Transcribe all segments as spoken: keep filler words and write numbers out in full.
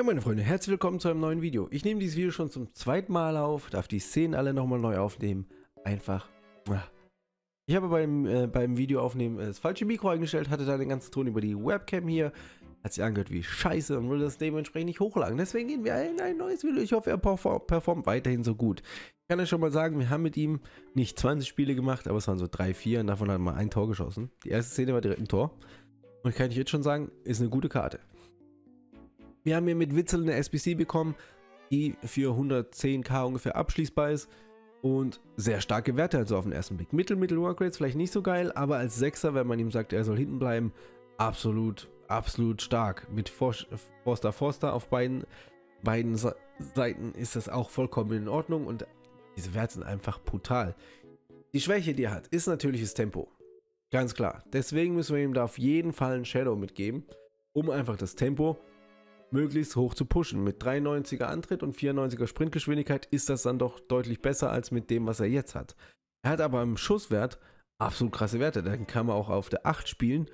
Moin meine Freunde, herzlich willkommen zu einem neuen Video. Ich nehme dieses Video schon zum zweiten Mal auf, darf die Szenen alle nochmal neu aufnehmen. Einfach. Ich habe beim, äh, beim Video aufnehmen äh, das falsche Mikro eingestellt, hatte da den ganzen Ton über die Webcam hier. Hat sich angehört wie scheiße und will das dementsprechend nicht hochladen. Deswegen gehen wir in ein neues Video. Ich hoffe, er performt weiterhin so gut. Ich kann ja schon mal sagen, wir haben mit ihm nicht zwanzig Spiele gemacht, aber es waren so drei, vier und davon hat er mal ein Tor geschossen. Die erste Szene war direkt ein Tor. Und ich kann euch jetzt schon sagen, ist eine gute Karte. Wir haben hier mit Witzel eine S B C bekommen, die für hundertzehntausend ungefähr abschließbar ist und sehr starke Werte, also auf den ersten Blick. Mittel, Mittel Workrates vielleicht nicht so geil, aber als Sechser, wenn man ihm sagt, er soll hinten bleiben, absolut, absolut stark. Mit Forster, Forster auf beiden, beiden Seiten ist das auch vollkommen in Ordnung und diese Werte sind einfach brutal. Die Schwäche, die er hat, ist natürlich das Tempo. Ganz klar. Deswegen müssen wir ihm da auf jeden Fall einen Shadow mitgeben, um einfach das Tempo möglichst hoch zu pushen. Mit dreiundneunziger Antritt und vierundneunziger Sprintgeschwindigkeit ist das dann doch deutlich besser als mit dem, was er jetzt hat. Er hat aber im Schusswert absolut krasse Werte. Dann kann man auch auf der acht spielen.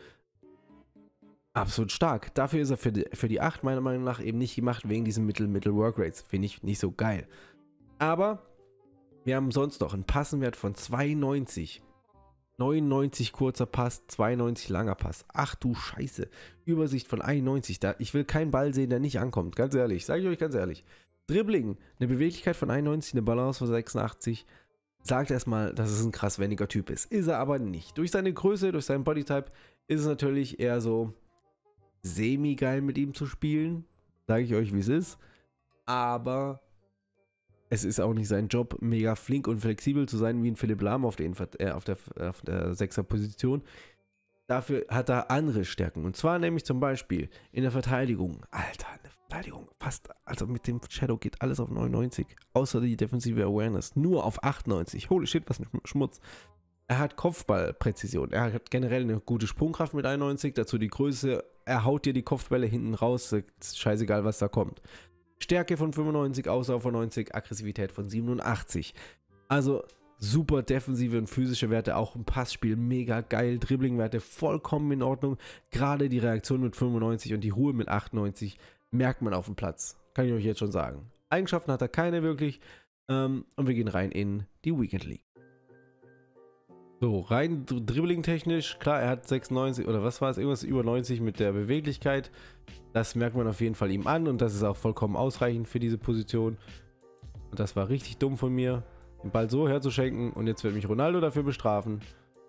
Absolut stark. Dafür ist er für die, für die acht meiner Meinung nach eben nicht gemacht, wegen diesen Mittel-Mittel-Workrates. Finde ich nicht so geil. Aber wir haben sonst noch einen Passenwert von zweiundneunzig. neunundneunzig kurzer Pass, zweiundneunzig langer Pass. Ach du Scheiße. Übersicht von einundneunzig. Da, ich will keinen Ball sehen, der nicht ankommt. Ganz ehrlich. Sage ich euch ganz ehrlich. Dribbling. Eine Beweglichkeit von einundneunzig, eine Balance von sechsundachtzig. Sagt erstmal, dass es ein krass wendiger Typ ist. Ist er aber nicht. Durch seine Größe, durch seinen Bodytype ist es natürlich eher so semi-geil mit ihm zu spielen. Sage ich euch, wie es ist. Aber es ist auch nicht sein Job, mega flink und flexibel zu sein, wie ein Philipp Lahm auf, den, äh, auf der, auf der sechser Position. Dafür hat er andere Stärken. Und zwar nämlich zum Beispiel in der Verteidigung. Alter, in der Verteidigung fast, also mit dem Shadow geht alles auf neunundneunzig. Außer die defensive Awareness. Nur auf achtundneunzig. Holy shit, was ein Schmutz. Er hat Kopfballpräzision. Er hat generell eine gute Sprungkraft mit einundneunzig. Dazu die Größe. Er haut dir die Kopfbälle hinten raus. Ist scheißegal, was da kommt. Stärke von fünfundneunzig, Ausdauer von neunzig, Aggressivität von siebenundachtzig. Also super defensive und physische Werte, auch im Passspiel mega geil, Dribblingwerte vollkommen in Ordnung. Gerade die Reaktion mit fünfundneunzig und die Ruhe mit achtundneunzig merkt man auf dem Platz. Kann ich euch jetzt schon sagen. Eigenschaften hat er keine wirklich. Ähm, und wir gehen rein in die Weekend League. So, rein dribbling-technisch, klar, er hat sechsundneunzig oder was war es, irgendwas über neunzig mit der Beweglichkeit. Das merkt man auf jeden Fall ihm an und das ist auch vollkommen ausreichend für diese Position. Und das war richtig dumm von mir, den Ball so herzuschenken und jetzt wird mich Ronaldo dafür bestrafen.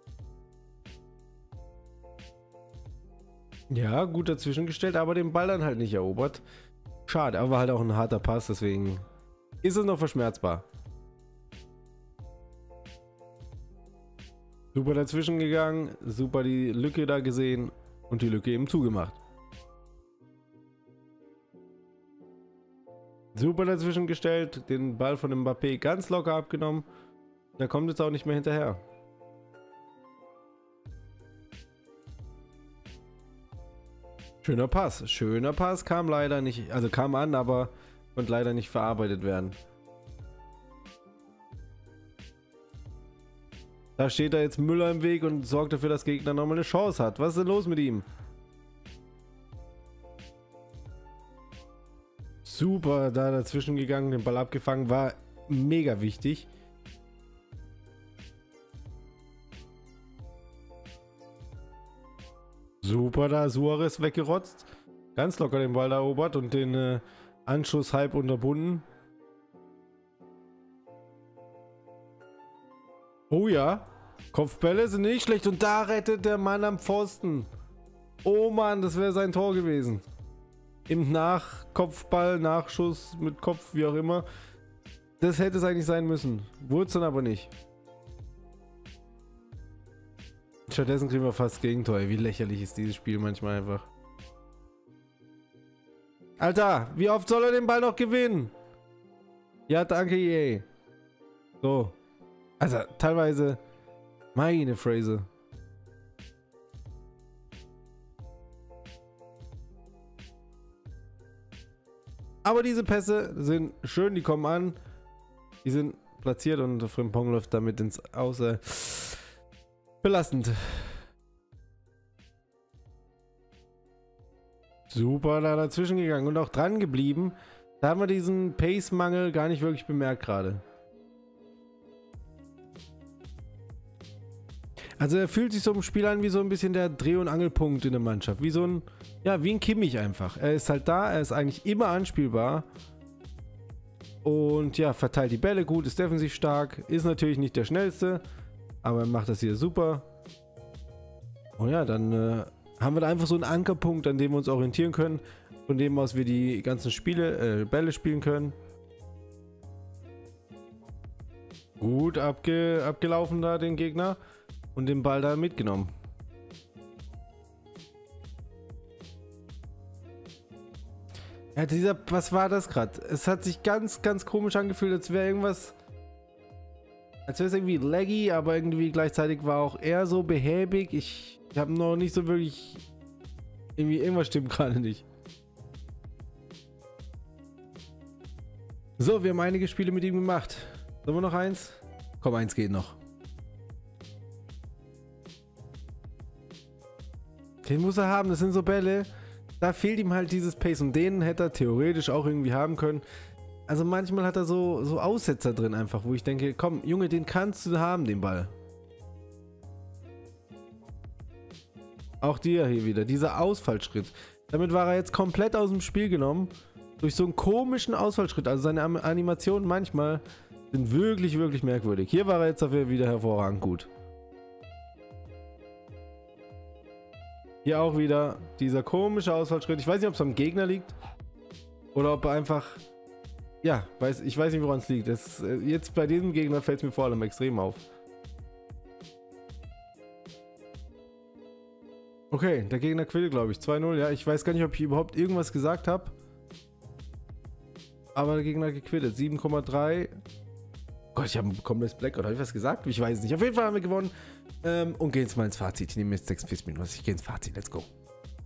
Ja, gut dazwischen gestellt, aber den Ball dann halt nicht erobert. Schade, aber halt auch ein harter Pass, deswegen ist es noch verschmerzbar. Super dazwischen gegangen, super die Lücke da gesehen und die Lücke eben zugemacht. Super dazwischen gestellt, den Ball von Mbappé ganz locker abgenommen. Da kommt jetzt auch nicht mehr hinterher. Schöner Pass, schöner Pass, kam leider nicht, also kam an, aber konnte leider nicht verarbeitet werden. Da steht da jetzt Müller im Weg und sorgt dafür, dass der Gegner nochmal eine Chance hat. Was ist denn los mit ihm? Super, da dazwischen gegangen, den Ball abgefangen, war mega wichtig. Super, da Suarez weggerotzt. Ganz locker den Ball erobert und den äh, Anschluss halb unterbunden. Oh ja, Kopfbälle sind nicht schlecht und da rettet der Mann am Pfosten. Oh Mann, das wäre sein Tor gewesen. Im Nachkopfball, Nachschuss mit Kopf, wie auch immer. Das hätte es eigentlich sein müssen. Wurde es dann aber nicht. Stattdessen kriegen wir fast Gegentor. Wie lächerlich ist dieses Spiel manchmal einfach. Alter, wie oft soll er den Ball noch gewinnen? Ja, danke, E A. So. Also, teilweise, meine Phrase. Aber diese Pässe sind schön, die kommen an. Die sind platziert und Frimpong läuft damit ins Außer. Belastend. Super da dazwischen gegangen und auch dran geblieben. Da haben wir diesen Pace-Mangel gar nicht wirklich bemerkt gerade. Also er fühlt sich so im Spiel an wie so ein bisschen der Dreh- und Angelpunkt in der Mannschaft. Wie so ein, ja, wie ein Kimmich einfach. Er ist halt da, er ist eigentlich immer anspielbar. Und ja, verteilt die Bälle gut, ist defensiv stark, ist natürlich nicht der schnellste, aber er macht das hier super. Und ja, dann äh, haben wir da einfach so einen Ankerpunkt, an dem wir uns orientieren können, von dem aus wir die ganzen Spiele, äh, Bälle spielen können. Gut abge abgelaufen da den Gegner und den Ball da mitgenommen. Ja, dieser, was war das gerade? Es hat sich ganz, ganz komisch angefühlt, als wäre irgendwas, als wäre es irgendwie laggy, aber irgendwie gleichzeitig war auch er so behäbig. Ich, ich habe noch nicht so wirklich, irgendwie irgendwas stimmt gerade nicht. So, wir haben einige Spiele mit ihm gemacht. Sollen wir noch eins? Komm, eins geht noch. Den muss er haben, das sind so Bälle. Da fehlt ihm halt dieses Pace und den hätte er theoretisch auch irgendwie haben können. Also manchmal hat er so, so Aussetzer drin einfach, wo ich denke, komm Junge, den kannst du haben, den Ball. Auch dir hier wieder, dieser Ausfallschritt. Damit war er jetzt komplett aus dem Spiel genommen. Durch so einen komischen Ausfallschritt. Also seine Animationen manchmal sind wirklich, wirklich merkwürdig. Hier war er jetzt dafür wieder hervorragend gut. Hier auch wieder dieser komische Ausfallschritt. Ich weiß nicht, ob es am Gegner liegt oder ob er einfach, ja, weiß, ich weiß nicht, woran es liegt. Das, jetzt bei diesem Gegner fällt es mir vor allem extrem auf. Okay, der Gegner quittet, glaube ich. zwei null, ja. Ich weiß gar nicht, ob ich überhaupt irgendwas gesagt habe. Aber der Gegner hat gequittet. sieben Komma drei. Gott, ich habe ein komplettes Blackout. Habe ich was gesagt? Ich weiß es nicht. Auf jeden Fall haben wir gewonnen. Ähm, und gehen jetzt mal ins Fazit. Ich nehme jetzt sechsundvierzig Minuten. Ich gehe ins Fazit. Let's go.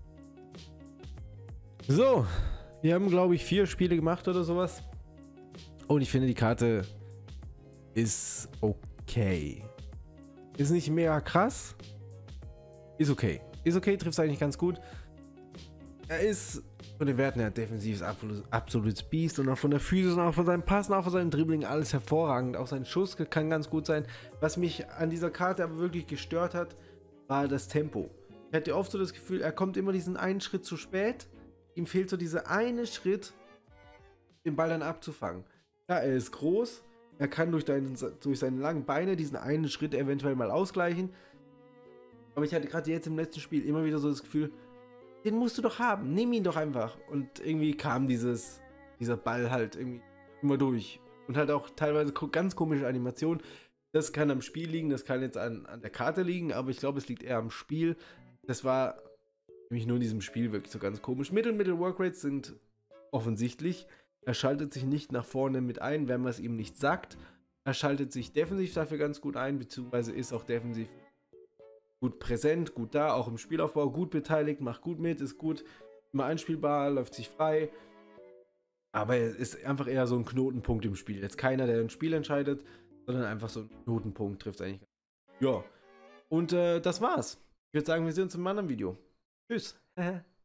So. Wir haben, glaube ich, vier Spiele gemacht oder sowas. Und ich finde, die Karte ist okay. Ist nicht mega krass. Ist okay. Ist okay, trifft es eigentlich ganz gut. Er ist von den Werten her defensiv absolut, absolutes Biest und auch von der Physis und auch von seinem Passen, auch von seinem Dribbling alles hervorragend. Auch sein Schuss kann ganz gut sein. Was mich an dieser Karte aber wirklich gestört hat, war das Tempo. Ich hatte oft so das Gefühl, er kommt immer diesen einen Schritt zu spät. Ihm fehlt so dieser eine Schritt, den Ball dann abzufangen. Ja, er ist groß. Er kann durch, deinen, durch seine langen Beine diesen einen Schritt eventuell mal ausgleichen. Aber ich hatte gerade jetzt im letzten Spiel immer wieder so das Gefühl, den musst du doch haben, nimm ihn doch einfach. Und irgendwie kam dieses, dieser Ball halt irgendwie immer durch. Und halt auch teilweise ganz komische Animationen. Das kann am Spiel liegen, das kann jetzt an, an der Karte liegen, aber ich glaube, es liegt eher am Spiel. Das war nämlich nur in diesem Spiel wirklich so ganz komisch. Mittel, Mittel Workrates sind offensichtlich. Er schaltet sich nicht nach vorne mit ein, wenn man es ihm nicht sagt. Er schaltet sich defensiv dafür ganz gut ein, beziehungsweise ist auch defensiv gut präsent, gut da, auch im Spielaufbau, gut beteiligt, macht gut mit, ist gut, immer einspielbar, läuft sich frei. Aber er ist einfach eher so ein Knotenpunkt im Spiel. Jetzt keiner, der ein Spiel entscheidet, sondern einfach so ein Knotenpunkt trifft eigentlich. Ja, und äh, das war's. Ich würde sagen, wir sehen uns im anderen Video. Tschüss.